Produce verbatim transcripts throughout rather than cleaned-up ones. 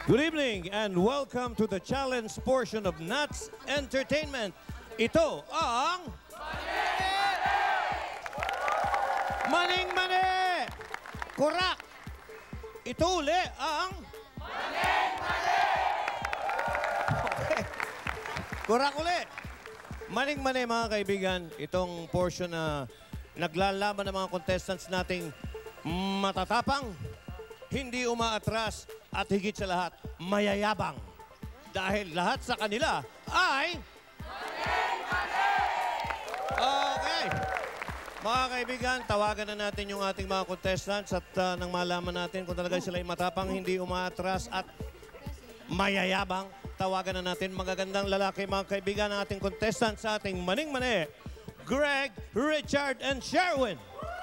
Good evening and welcome to the challenge portion of Nuts Entertainment. Ito ang... Maning Mani! Kurak! Ito uli ang... Maning Mani! Okay. Kurak uli. Maning Mani mga kaibigan, itong portion na naglalaban ng mga contestants nating matatapang, hindi umaatras, at higit sa lahat, mayayabang. Dahil lahat sa kanila ay... Okay. Mga kaibigan, tawagan na natin yung ating mga contestants at uh, nang malaman natin kung talaga sila ay matapang, hindi umaatras at mayayabang, tawagan na natin magagandang lalaki, mga kaibigan, ng ating contestants sa ating Maning Mani, Greg, Richard, and Sherwin.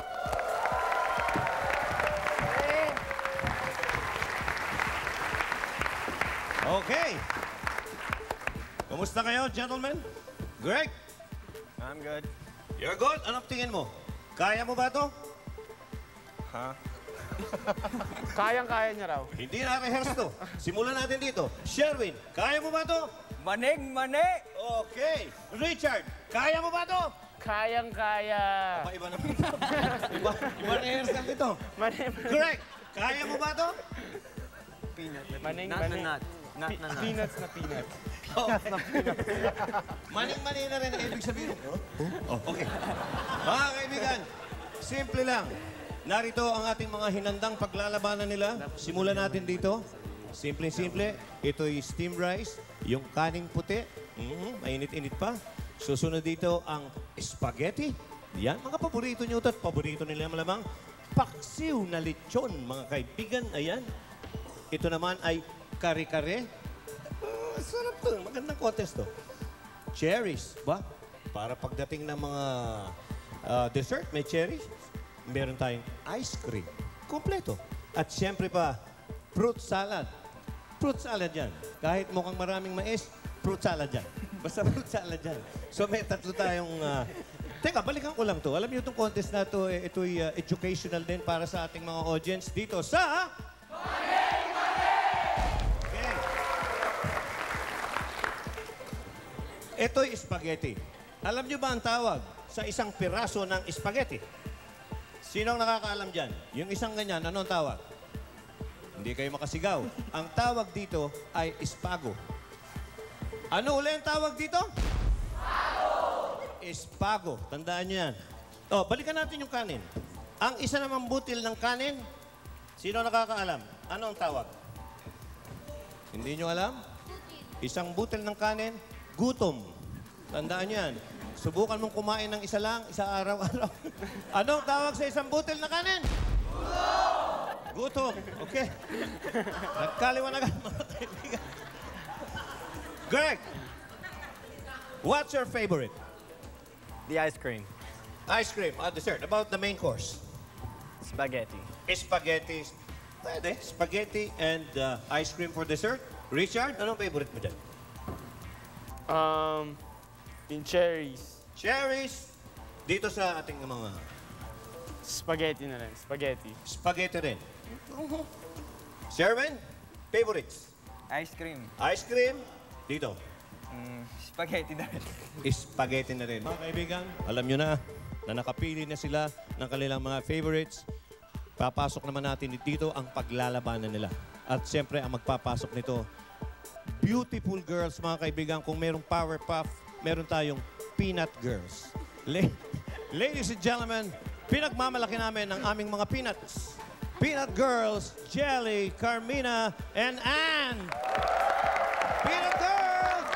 Okay. Kumusta kayo, gentlemen? Greg? I'm good. You're good? Anong tingin mo? Kaya mo ba to? Ha? Kayang-kaya niya raw. Hindi na-rehearse to. Simulan natin dito. Sherwin, kaya mo ba to? Maning Mani! Okay. Richard, kaya mo ba to? Kayang-kaya. Aba, iba naman ito. Iba, iba na-rehearsal dito. Maning, Greg, kaya mo ba to? Peanut. maning, Nut maning. na nut. Nut na nut. Peanuts na peanuts. Maning-mani na rin ang ibig sabihin. Oh, okay. Mga kaibigan, simple lang. Narito ang ating mga hinandang paglalabanan nila. Simulan natin dito. Simple-simple. Ito'y steamed rice, yung kaning puti. Mm, mainit-init pa. Susunod dito ang spaghetti. Yan, mga paborito nyo ito at paborito nila malamang. Paksiw na lechon, mga kaibigan. Ayan. Ito naman ay kare-kare. Uh, sarap to. Magandang contest to. Cherries. Ba? Para pagdating ng mga uh, dessert, may cherries. Meron tayong ice cream. Kompleto. At siyempre pa, fruit salad. Fruit salad yan. Kahit mukhang maraming mais, fruit salad yan. Basta fruit salad yan. So may tatlo tayong... Uh... Teka, balikan ko lang to. Alam niyo itong contest na to, eh, ito'y uh, educational din para sa ating mga audience dito sa... Ito'y spaghetti. Alam niyo ba ang tawag sa isang piraso ng spaghetti? Sino ang nakakaalam dyan? Yung isang ganyan, ano ang tawag? Hindi kayo makasigaw. Ang tawag dito ay espago. Ano uli ang tawag dito? Espago! Espago. Tandaan niyo yan. O, balikan natin yung kanin. Ang isa namang butil ng kanin, sino nakakaalam? Ano ang tawag? Hindi niyo alam? Isang butil ng kanin, gutom. Tandaan yan. Subukan mong kumain ng isa lang, isa araw-araw. Anong tawag sa isang butil na kanin? Gutom! Gutom. Okay. Nagkaliwanagan, mga kaibigan. Greg, what's your favorite? The ice cream. Ice cream, uh, dessert. About the main course? Spaghetti. Spaghetti. Pwede. Spaghetti and uh, ice cream for dessert. Richard, anong favorite mo dyan? Um, yung cherries. Cherries. Dito sa ating mga Spaghetti na rin. Spaghetti. spaghetti rin. Sherwin, favorites? Ice cream. Ice cream. Dito. Mm, spaghetti na rin. Spaghetti na rin. Mga kaibigan, alam nyo na na nakapili na sila ng kanilang mga favorites. Papasok naman natin dito ang paglalabanan nila. At siyempre, ang magpapasok nito, beautiful girls, mga kaibigan. Kung merong Powerpuff, meron tayong Peanut Girls. La Ladies and gentlemen, pinagmamalaki namin ang aming mga peanuts. Peanut Girls, Jelly, Carmina, and Ann. Peanut Girls!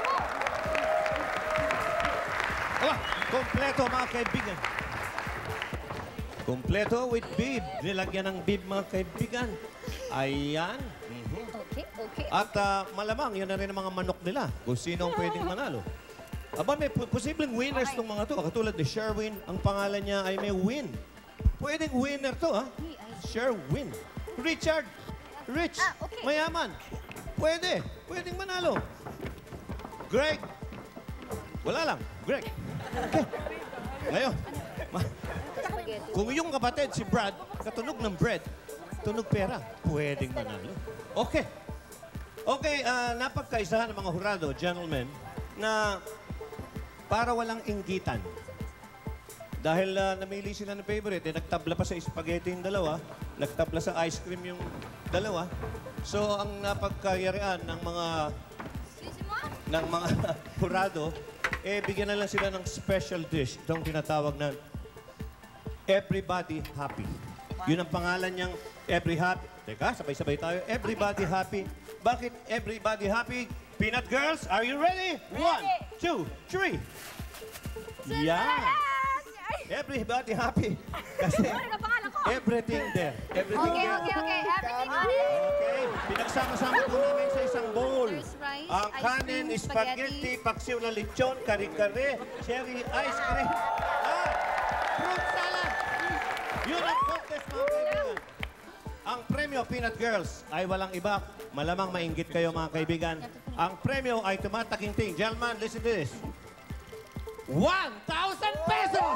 Oh, kompleto, mga kaibigan. Kompleto with bib. Nilagyan ng bib, mga kaibigan. Ayan. Mm-hmm. Okay, okay. At uh, malamang, yun na rin ang mga manok nila. Kung sino ang pwedeng manalo. Aba, may posibleng winners Okay. itong mga to. Katulad ni Sherwin, ang pangalan niya ay may win. Pwedeng winner to, ha? Sherwin. Richard. Rich. Ah, okay. Mayaman. Pwede. Pwedeng manalo. Greg. Wala lang. Greg. Okay. Ngayon, ma- Spaghetti. kung yung kapatid, si Brad, katunog ng bread, tunog pera, pwedeng manalo. Okay. Okay, ah, napagkaisahan ng mga hurado, gentlemen, na para walang inggitan. Dahil ah, namili sila ng favorite, eh, nagtabla pa sa spaghetti yung dalawa, nagtabla sa ice cream yung dalawa. So, ang napagkayarian ng mga ng mga hurado, eh, bigyan na lang sila ng special dish. Itong tinatawag na Everybody Happy. Yun ang pangalan niyang Every Happy. Teka, sabay-sabay tayo. Everybody Happy. Bakit Everybody Happy? Peanut Girls, are you ready? One, two, three. Yan. Everybody Happy. Kasi everything there. Everything Okay, there. okay, okay. Everything on it. Okay, pinagsama-sama po namin sa isang bowl. There's rice, Ang ice kanin, cream, spaghetti, paksiw na lechon, kare-kare, cherry ice cream, at fruit salad. Yun ang contest, mga kaibigan. Ang premyo, Peanut Girls, ay walang iba. Malamang mainggit kayo, mga kaibigan. Ang premyo ay tumataking-ting. Gentlemen, listen to this. one thousand pesos!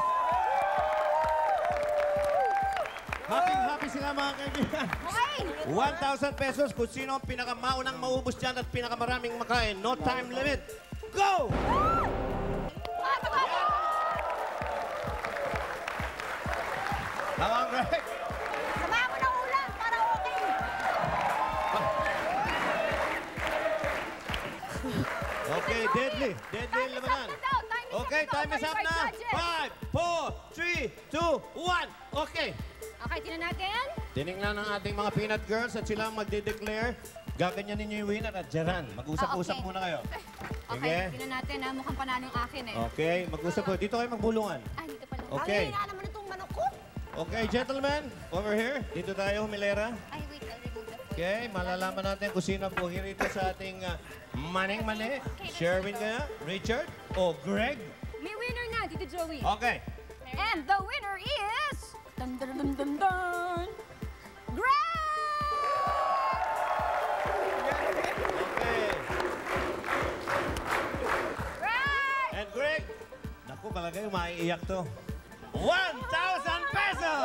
Happy-happy sila, mga kaibigan. Okay. one thousand pesos kung sino ang pinakamaunang maubos dyan at pinakamaraming makain. No time limit. Go! Tama, Greg. Samahan mo ng ulan para okay. Okay, deadly. Deadly ang labanan. Okay, time is up na. Five, four, three, two, one. Okay. Okay, tinan natin. Tinignan ng ating mga peanut girls at sila ang magde-declare. Gaganyan ninyo yung winner at Jaran. Mag-usap-usap Ah, okay. muna kayo. Okay, tinan natin ha. Mukhang panalo yung akin eh. Okay, mag-usap po. Dito kayo magbulungan. Ay, dito pala. Okay. Ay, naman itong manok ko. Okay, gentlemen, over here. Dito tayo, humilera. Ay, wait. I'll remove the foil. Okay, malalaman natin kung sino ang buhi rito sa ating uh, maning-mani. Sherwin kaya? Richard? O Greg? May winner na, Tito Joey. Okay. And the winner is... Dun, dun, dun, dun, dun. Greg! Okay. Greg! And Greg? Naku, palagay, maiiyak to. one thousand pesos!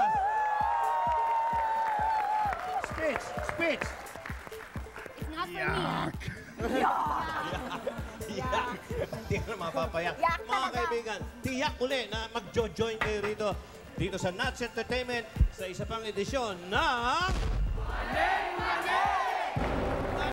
Speech! Speech! It's not for me, ah. Yak! Hindi ka na mapapayak. Yak Mga talaga. kaibigan, tiyak uli na mag-join kayo rito dito sa Nuts Entertainment sa isa pang edisyon ng... Maneng Maneng!